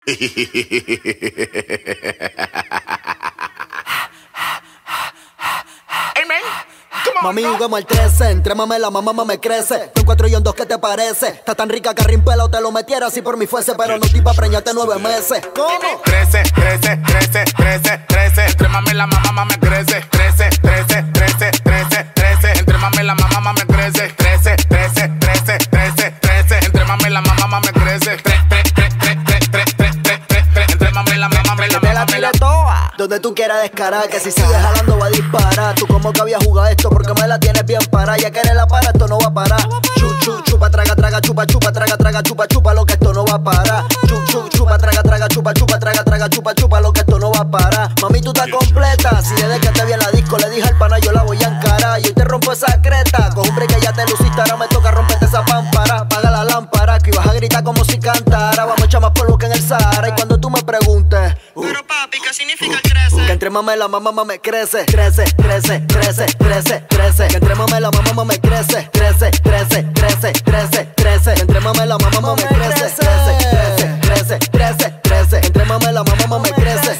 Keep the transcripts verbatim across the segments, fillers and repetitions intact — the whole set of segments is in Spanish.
Mami, juguemos al trece, entre mame la mamá me crece. Tú en cuatro y en dos, ¿qué te parece? Está tan rica que rimpela te lo metiera si por mí fuese. Pero no tipa preñarte nueve meses. ¿Cómo? Trece, trece, trece, trece, trece. Entre mame la mamá me crece. Trece, trece, trece, trece, trece. Entre mame la mamá me crece. Trece, trece, trece, trece, trece. Entre mame la mamá me crece. Tre, tre, tre, tre, tre, tre, tre, tre, tre. Entre mame la mamá me la te la tire toda. Donde tú quieras descarar, que si sigues jalando va a disparar. Tú como que habías jugado esto porque me la tienes bien parada. Ya que eres la para, esto no va a parar. Chu, chu, chupa, traga, traga, chupa, chupa, traga, traga, chupa, chupa, lo que esto no va a parar. Chu, chu, chupa, traga, traga, chupa, chupa, traga, traga, chupa, chupa, lo que esto no va a parar. Mami, tú estás completa. Si desde que te vi en la disco le dije al pana yo la voy a encarar. Y hoy te rompo esa creta. Con un break que ya te luciste, ahora me toca romperte esa pámpara. Apaga la lámpara, que ibas a gritar como si cantara. Vamos a echar más polvo que en el Sahara. Y cuando tú me preguntes, uh, pero papi, ¿qué significa el crece? Que entre mame la mamá me crece. Crece, crece, crece, crece, crece. Que entre mame la mamá me crece. Crece, crece, crece, crece, crece. Que entre mame la mamá me crece. Crece, crece, crece, crece, crece. Entre mame la mamá me crece.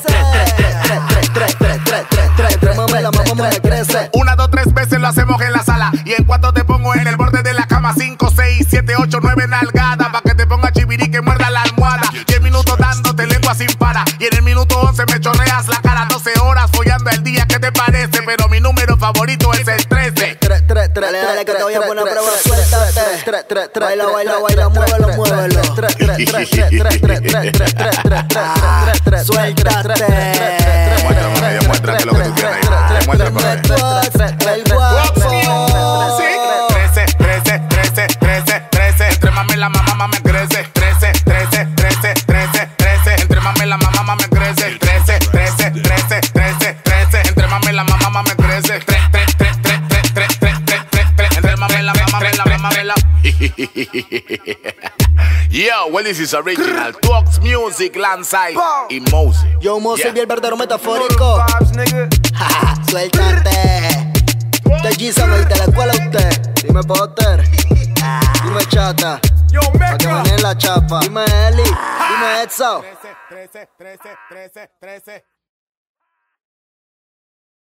Entre mame la mamá me crece. Una, dos, tres veces lo hacemos en la sala. Y en cuanto te pongo en el borde de la cama, cinco, seis, siete, ocho, nueve nalgadas. Pa' que te ponga chivirí que muerda la almohada. Diez minutos dándote lengua sin para. Y en el minuto once me chorreas la cara. Doce horas follando el día, ¿qué te parece? Pero mi número favorito es el trece. Dale, dale, que te voy a poner a prueba, suéltate. Baila, baila, baila, muévelo, muévelo. Suéltate. Demuéstrame, demuéstrame lo que tú tienes ahí. Demuéstrame. El guapo. Trece, trece, trece, trece, trece. Entre mame la mamá me crece. Trece, trece, trece, trece, trece. Entre mame la mamá me crece. Trece, trece, trece, trece, trece. Entre mame la mamá me crece. Tre, tre, tre, tre, tre, tre, tre, tre, tre, tre. Entre mame la mamá me la mamá me la. Yo, well, this is original Twox Music, Landside y Mose. Yo, Mose, vi el verdadero metafórico. Suéltate. Te G me diste la escuela usted. Dime Potter. Dime Chata. Pa' que manejen la chapa. Dime Eli. Dime Edso. trece, trece, trece, trece, trece.